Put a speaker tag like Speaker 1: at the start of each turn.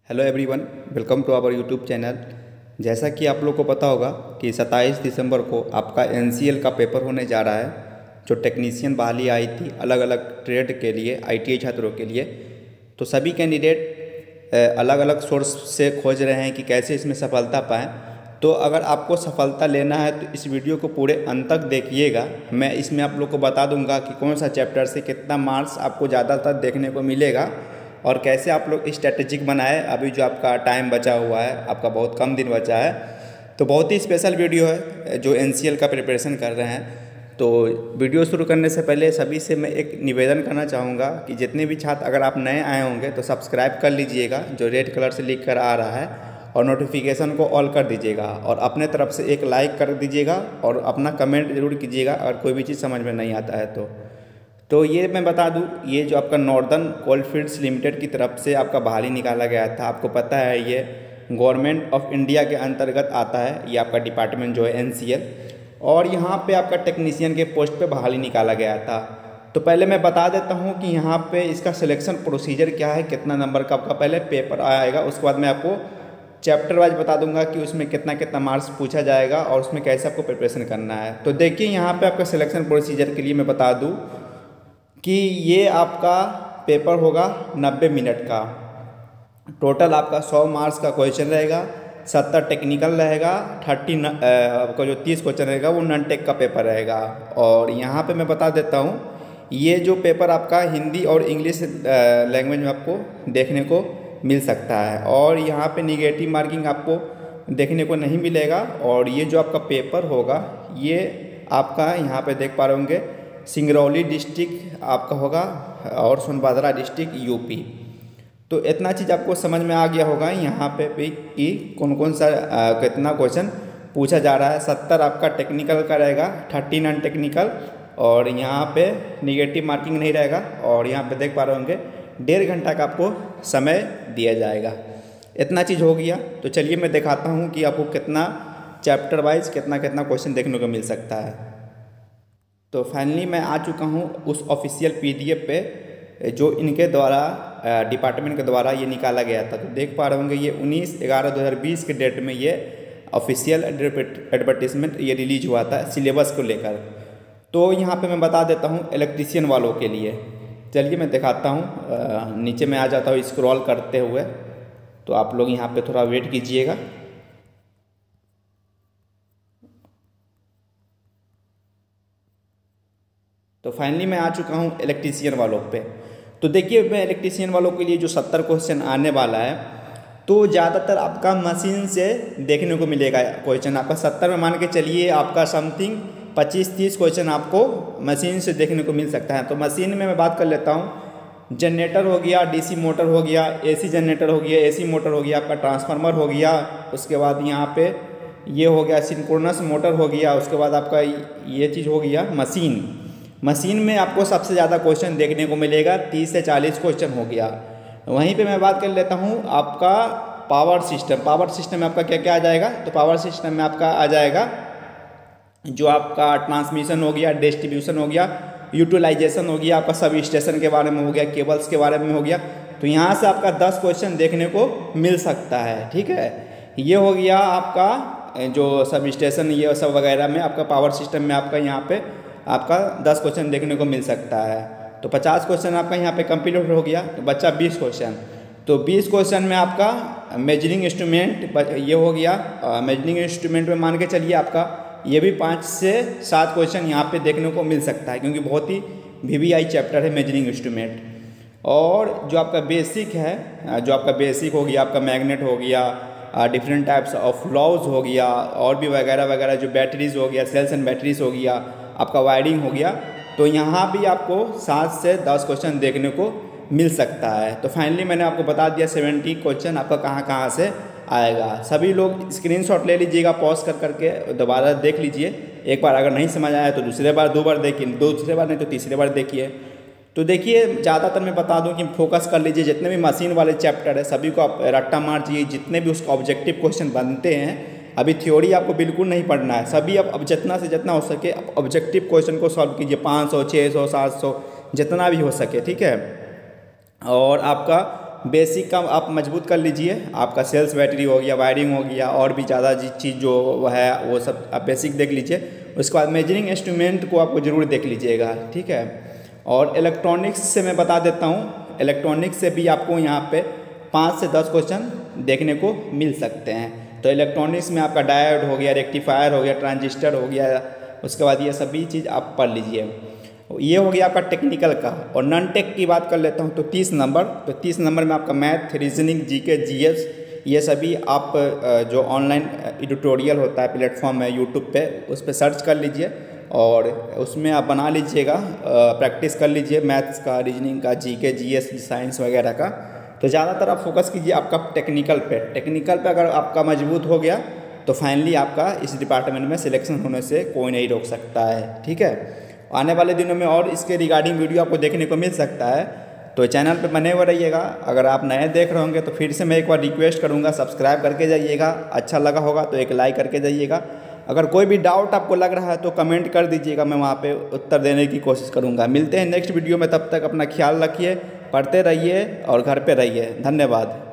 Speaker 1: Hello everyone, welcome to our YouTube channel. जैसा कि आप लोग को पता होगा कि 27 दिसंबर को आपका एनसीएल का पेपर होने जा रहा है। जो टेक्नीशियन बहाली आई थी अलग अलग ट्रेड के लिए, आईटीआई छात्रों के लिए, तो सभी कैंडिडेट अलग अलग सोर्स से खोज रहे हैं कि कैसे इसमें सफलता पाएँ। तो अगर आपको सफलता लेना है तो इस वीडियो को पूरे अंत तक देखिएगा। मैं इसमें आप लोग को बता दूंगा कि कौन सा चैप्टर से कितना मार्क्स आपको ज़्यादातर देखने को मिलेगा और कैसे आप लोग स्ट्रेटेजिक बनाए। अभी जो आपका टाइम बचा हुआ है, आपका बहुत कम दिन बचा है, तो बहुत ही स्पेशल वीडियो है जो एनसीएल का प्रिपरेशन कर रहे हैं। तो वीडियो शुरू करने से पहले सभी से मैं एक निवेदन करना चाहूँगा कि जितने भी छात्र अगर आप नए आए होंगे तो सब्सक्राइब कर लीजिएगा, जो रेड कलर से लिख कर आ रहा है, और नोटिफिकेशन को ऑल कर दीजिएगा और अपने तरफ से एक लाइक कर दीजिएगा और अपना कमेंट ज़रूर कीजिएगा अगर कोई भी चीज़ समझ में नहीं आता है तो ये मैं बता दूं, ये जो आपका नॉर्दर्न कोलफील्ड्स लिमिटेड की तरफ से आपका बहाली निकाला गया था। आपको पता है ये गवर्नमेंट ऑफ इंडिया के अंतर्गत आता है, ये आपका डिपार्टमेंट जो है एनसीएल, और यहाँ पे आपका टेक्नीशियन के पोस्ट पे बहाली निकाला गया था। तो पहले मैं बता देता हूँ कि यहाँ पे इसका सिलेक्शन प्रोसीजर क्या है, कितना नंबर का आपका पहले पेपर आएगा, उसके बाद मैं आपको चैप्टर वाइज बता दूंगा कि उसमें कितना कितना मार्क्स पूछा जाएगा और उसमें कैसे आपको प्रिपरेशन करना है। तो देखिए यहाँ पे आपका सिलेक्शन प्रोसीजर के लिए मैं बता दूँ कि ये आपका पेपर होगा 90 मिनट का। टोटल आपका 100 मार्क्स का क्वेश्चन रहेगा, 70 टेक्निकल रहेगा, 30 आपका जो 30 क्वेश्चन रहेगा वो नॉन टेक का पेपर रहेगा। और यहाँ पे मैं बता देता हूँ, ये जो पेपर आपका हिंदी और इंग्लिश लैंग्वेज में आपको देखने को मिल सकता है, और यहाँ पे निगेटिव मार्किंग आपको देखने को नहीं मिलेगा। और ये जो आपका पेपर होगा ये आपका यहाँ पे देख पा रहे होंगे सिंगरौली डिस्ट्रिक्ट आपका होगा और सोनभद्र डिस्ट्रिक्ट यूपी। तो इतना चीज़ आपको समझ में आ गया होगा यहाँ पे भी कि कौन कौन सा कितना क्वेश्चन पूछा जा रहा है। 70 आपका टेक्निकल का रहेगा, 30 नॉन टेक्निकल, और यहाँ पे निगेटिव मार्किंग नहीं रहेगा। और यहाँ पे देख पा रहे होंगे 1.5 घंटा का आपको समय दिया जाएगा। इतना चीज़ हो गया। तो चलिए मैं दिखाता हूँ कि आपको कितना चैप्टर वाइज कितना कितना क्वेश्चन देखने को मिल सकता है। तो फाइनली मैं आ चुका हूँ उस ऑफिशियल पीडीएफ पे जो इनके द्वारा डिपार्टमेंट के द्वारा ये निकाला गया था। तो देख पा रहे होंगे ये 19/11/2020 के डेट में ये ऑफिशियल एडवर्टीजमेंट ये रिलीज हुआ था सिलेबस को लेकर। तो यहाँ पे मैं बता देता हूँ इलेक्ट्रीशियन वालों के लिए। चलिए मैं दिखाता हूँ, नीचे में आ जाता हूँ स्क्रॉल करते हुए। तो आप लोग यहाँ पे थोड़ा वेट कीजिएगा। तो फाइनली मैं आ चुका हूँ इलेक्ट्रीशियन वालों पे। तो देखिए मैं इलेक्ट्रीशियन वालों के लिए जो 70 क्वेश्चन आने वाला है, तो ज़्यादातर आपका मशीन से देखने को मिलेगा क्वेश्चन। आपका 70 में मान के चलिए आपका समथिंग 25-30 क्वेश्चन आपको मशीन से देखने को मिल सकता है। तो मशीन में मैं बात कर लेता हूँ, जनरेटर हो गया, डीसी मोटर हो गया, एसी जनरेटर हो गया, एसी मोटर हो गया, आपका ट्रांसफार्मर हो गया, उसके बाद यहाँ पे ये हो गया सिंक्रोनस मोटर हो गया, उसके बाद आपका ये चीज़ हो गया मशीन में आपको सबसे ज़्यादा क्वेश्चन देखने को मिलेगा, 30 से 40 क्वेश्चन हो गया। वहीं पे मैं बात कर लेता हूँ आपका पावर सिस्टम में आपका क्या क्या आ जाएगा। तो पावर सिस्टम में आपका आ जाएगा जो आपका ट्रांसमिशन हो गया, डिस्ट्रीब्यूशन हो गया, यूटिलाइजेशन हो गया, आपका सब स्टेशन के बारे में हो गया, केबल्स के बारे में हो गया। तो यहाँ से आपका 10 क्वेश्चन देखने को मिल सकता है। ठीक है, ये हो गया आपका जो सब स्टेशन ये सब वगैरह में आपका पावर सिस्टम में आपका यहाँ पे आपका 10 क्वेश्चन देखने को मिल सकता है। तो 50 क्वेश्चन आपका यहाँ पे कंप्लीट हो गया, तो बच्चा 20 क्वेश्चन। तो 20 क्वेश्चन में आपका मेजरिंग इंस्ट्रूमेंट ये हो गया। मेजरिंग इंस्ट्रूमेंट में मान के चलिए आपका ये भी 5 से 7 क्वेश्चन यहाँ पे देखने को मिल सकता है, क्योंकि बहुत ही वीवीआई चैप्टर है मेजरिंग इंस्ट्रूमेंट। और जो आपका बेसिक है, जो आपका बेसिक हो गया, आपका मैग्नेट हो गया, डिफरेंट टाइप्स ऑफ लॉज हो गया, और भी वगैरह वगैरह, जो बैटरीज हो गया, सेल्स एंड बैटरीज हो गया, आपका वायरिंग हो गया। तो यहाँ भी आपको 7 से 10 क्वेश्चन देखने को मिल सकता है। तो फाइनली मैंने आपको बता दिया 70 क्वेश्चन आपका कहाँ कहाँ से आएगा। सभी लोग स्क्रीनशॉट ले लीजिएगा, पॉज कर करके दोबारा देख लीजिए। एक बार अगर नहीं समझ आया तो दूसरे बार 2 बार देखिए, दूसरे बार नहीं तो तीसरे बार देखिए। तो देखिए ज़्यादातर मैं बता दूं कि फोकस कर लीजिए, जितने भी मशीन वाले चैप्टर है सभी को आप रट्टा मार दीजिए। जितने भी उसका ऑब्जेक्टिव क्वेश्चन बनते हैं, अभी थ्योरी आपको बिल्कुल नहीं पढ़ना है, सभी अब जितना से जितना हो सके ऑब्जेक्टिव क्वेश्चन को सॉल्व कीजिए, 500, 600, 700 जितना भी हो सके। ठीक है, और आपका बेसिक का आप मजबूत कर लीजिए। आपका सेल्स बैटरी हो गया, वायरिंग हो गया, और भी ज़्यादा चीज़ जो है वो सब आप बेसिक देख लीजिए। उसके बाद मेजरिंग इंस्ट्रूमेंट को आपको ज़रूर देख लीजिएगा, ठीक है। और इलेक्ट्रॉनिक्स से मैं बता देता हूँ, इलेक्ट्रॉनिक्स से भी आपको यहाँ पे 5 से 10 क्वेश्चन देखने को मिल सकते हैं। तो इलेक्ट्रॉनिक्स में आपका डायोड हो गया, रेक्टिफायर हो गया, ट्रांजिस्टर हो गया, उसके बाद ये सभी चीज़ आप पढ़ लीजिए। ये हो गया आपका टेक्निकल का। और नॉन टेक की बात कर लेता हूँ तो 30 नंबर, तो 30 नंबर में आपका मैथ, रीजनिंग, जीके, जीएस, ये सभी आप जो ऑनलाइन ट्यूटोरियल होता है प्लेटफॉर्म है यूट्यूब पे, उस पर सर्च कर लीजिए और उसमें आप बना लीजिएगा, प्रैक्टिस कर लीजिए मैथ्स का, रीजनिंग का, जीके, जीएस, साइंस वगैरह का। तो ज़्यादातर आप फोकस कीजिए आपका टेक्निकल पे। टेक्निकल पे अगर आपका मजबूत हो गया तो फाइनली आपका इस डिपार्टमेंट में सिलेक्शन होने से कोई नहीं रोक सकता है, ठीक है। आने वाले दिनों में और इसके रिगार्डिंग वीडियो आपको देखने को मिल सकता है, तो चैनल पे बने हुए रहिएगा। अगर आप नए देख रहे होंगे तो फिर से मैं एक बार रिक्वेस्ट करूंगा, सब्सक्राइब करके जाइएगा। अच्छा लगा होगा तो एक लाइक करके जाइएगा। अगर कोई भी डाउट आपको लग रहा है तो कमेंट कर दीजिएगा, मैं वहाँ पे उत्तर देने की कोशिश करूँगा। मिलते हैं नेक्स्ट वीडियो में, तब तक अपना ख्याल रखिए, पढ़ते रहिए और घर पे रहिए। धन्यवाद।